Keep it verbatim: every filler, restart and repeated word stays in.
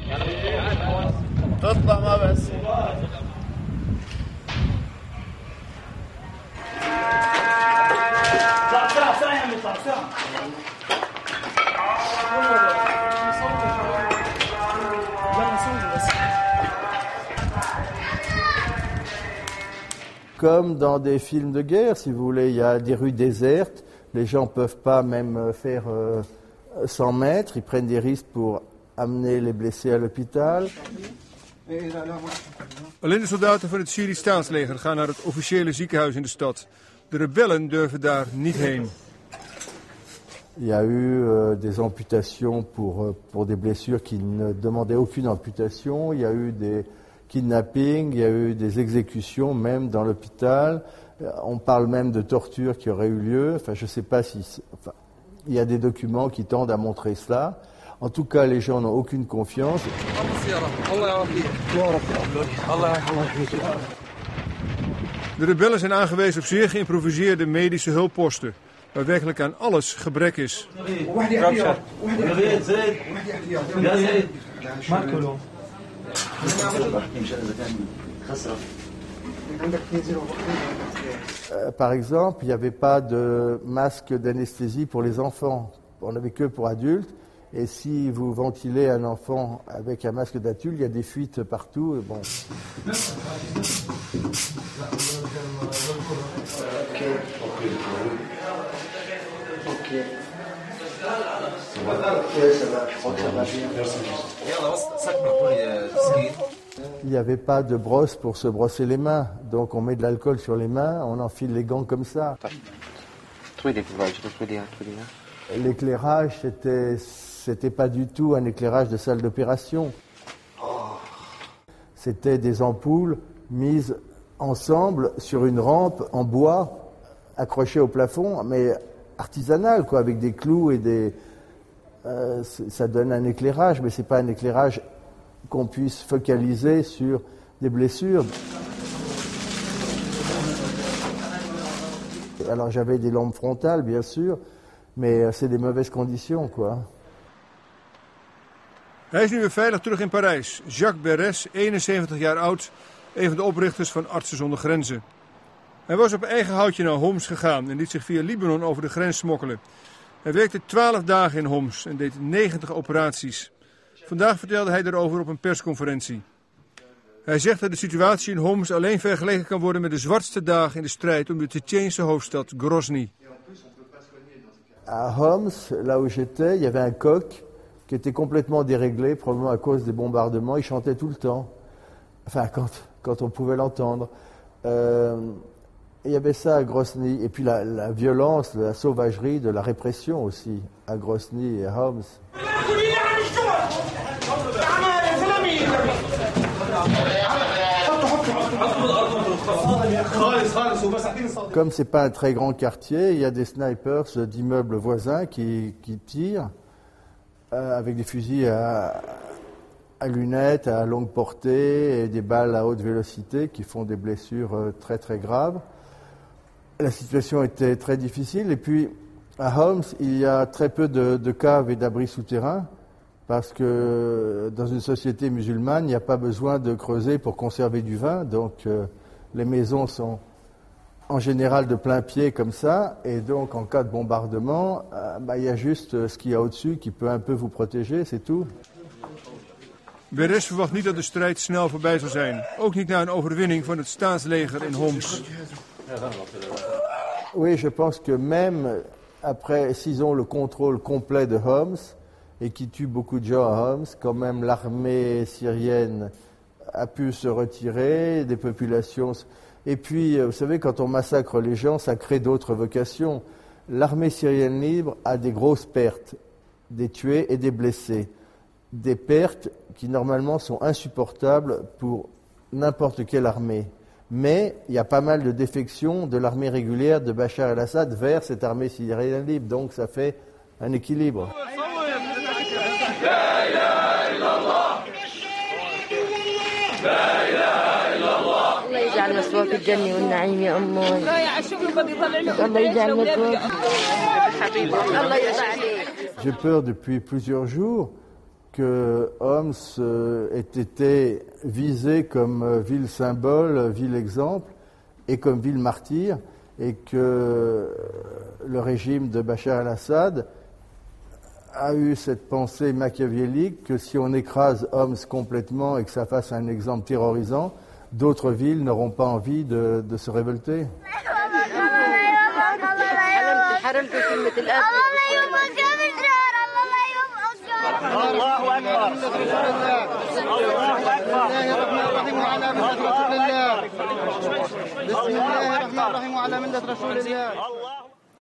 تطلع ما بس. Comme dans des films de guerre, si vous voulez, il y a des rues désertes, les gens ne peuvent pas même faire euh, cent mètres, ils prennent des risques pour amener les blessés à l'hôpital. Alleen de soldaten van het Syrisch staatsleger gaan naar het officiële ziekenhuis in de stad. De rebellen durven daar niet heen. Il y a eu euh, des amputations pour, euh, pour des blessures qui ne demandaient aucune amputation. Il y a eu des kidnappings, il y a eu des exécutions même dans l'hôpital. Euh, on parle même de torture qui aurait eu lieu. Enfin, je ne sais pas si... Enfin, il y a des documents qui tendent à montrer cela. En tout cas, les gens n'ont aucune confiance. De rebellen zijn aangewezen op zeer geïmproviseerde medische hulpposten, waar werkelijk aan alles gebrek is. Euh, par exemple, il n'y avait pas de masque d'anesthésie pour les enfants. On n'avait que pour adultes. Et si vous ventilez un enfant avec un masque d'adulte, il y a des fuites partout. Et bon. Il n'y avait pas de brosse pour se brosser les mains. Donc on met de l'alcool sur les mains, on enfile les gants comme ça. L'éclairage, c'était, c'était pas du tout un éclairage de salle d'opération. C'était des ampoules mises ensemble sur une rampe en bois, accrochées au plafond, mais artisanale, quoi, avec des clous et des... Euh, ça donne un éclairage, mais c'est pas un éclairage qu'on puisse focaliser sur des blessures. Alors j'avais des lampes frontales, bien sûr, mais c'est des mauvaises conditions, quoi. Hij is nu weer veilig terug in Parijs. Jacques Beres, eenenzeventig jaar oud, een van de oprichters van Artsen zonder Grenzen. Hij was op eigen houtje naar Homs gegaan en liet zich via Libanon over de grens smokkelen. Hij werkte twaalf dagen in Homs en deed negentig operaties. Vandaag vertelde hij erover op een persconferentie. Hij zegt dat de situatie in Homs alleen vergeleken kan worden met de zwartste dagen in de strijd om de Tchétjeense hoofdstad Grozny. À Homs, là où j'étais, il y avait un coq qui était complètement déréglé, probablement à cause des bombardements. Il chantait tout le temps, enfin quand, quand on pouvait l'entendre. Euh, il y avait ça à Grozny, et puis la, la violence, la sauvagerie de la répression aussi, à Grozny et à Homs. Comme c'est pas un très grand quartier, il y a des snipers d'immeubles voisins qui, qui tirent euh, avec des fusils à, à lunettes, à longue portée et des balles à haute vélocité qui font des blessures euh, très très graves. La situation était très difficile et puis à Homs, il y a très peu de, de caves et d'abris souterrains parce que dans une société musulmane, il n'y a pas besoin de creuser pour conserver du vin, donc euh, les maisons sont en général de plein pied comme ça, et donc en cas de bombardement, euh, bah, il y a juste ce qu'il y a au-dessus qui peut un peu vous protéger, c'est tout. Beres verwacht niet dat de strijd snel voorbij zal zijn. Ook niet na een overwinning van het staatsleger in Homs. Oui, je pense que même après, s'ils ont le contrôle complet de Homs, et qui tue beaucoup de gens à Homs, quand même l'armée syrienne a pu se retirer, des populations... Et puis, vous savez, quand on massacre les gens, ça crée d'autres vocations. L'armée syrienne libre a des grosses pertes, des tués et des blessés. Des pertes qui, normalement, sont insupportables pour n'importe quelle armée. Mais il y a pas mal de défections de l'armée régulière de Bachar el-Assad vers cette armée syrienne libre. Donc, ça fait un équilibre. J'ai peur depuis plusieurs jours que Homs ait été visée comme ville symbole, ville exemple et comme ville martyr, et que le régime de Bachar el-Assad a eu cette pensée machiavélique que si on écrase Homs complètement et que ça fasse un exemple terrorisant, d'autres villes n'auront pas envie de, de se révolter. بسم الله الرحمن الرحيم وعلى ملة رسول الله